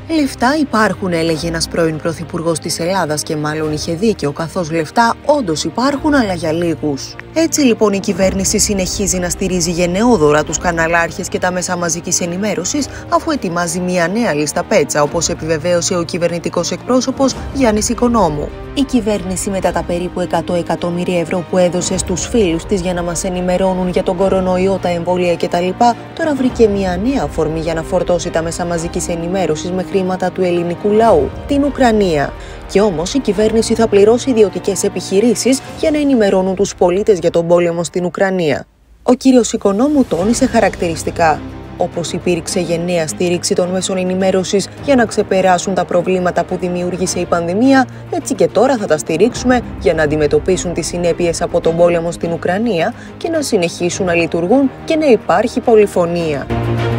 Λεφτά υπάρχουν, έλεγε ένας πρώην πρωθυπουργός της Ελλάδας, και μάλλον είχε δίκιο, καθώς λεφτά όντως υπάρχουν, αλλά για λίγους. Έτσι λοιπόν η κυβέρνηση συνεχίζει να στηρίζει γενναιόδωρα τους καναλάρχες και τα μέσα μαζικής ενημέρωσης, αφού ετοιμάζει μια νέα λίστα πέτσα, όπως επιβεβαίωσε ο κυβερνητικός εκπρόσωπος Γιάννης Οικονόμου. Η κυβέρνηση, μετά τα περίπου 100 εκατομμύρια ευρώ που έδωσε στους φίλους της για να μας ενημερώνουν για τον κορονοϊό, τα εμβόλια κτλ., τώρα βρήκε μια νέα αφορμή για να φορτώσει τα μέσα μαζικής ενημέρωσης με χρήματα του ελληνικού λαού, την Ουκρανία. Και όμως η κυβέρνηση θα πληρώσει ιδιωτικές επιχειρήσεις για να ενημερώνουν τους πολίτες για τον πόλεμο στην Ουκρανία. Ο κύριος Οικονόμου τόνισε χαρακτηριστικά: όπως υπήρξε γενναία στήριξη των μέσων ενημέρωσης για να ξεπεράσουν τα προβλήματα που δημιούργησε η πανδημία, έτσι και τώρα θα τα στηρίξουμε για να αντιμετωπίσουν τις συνέπειες από τον πόλεμο στην Ουκρανία και να συνεχίσουν να λειτουργούν και να υπάρχει πολυφωνία.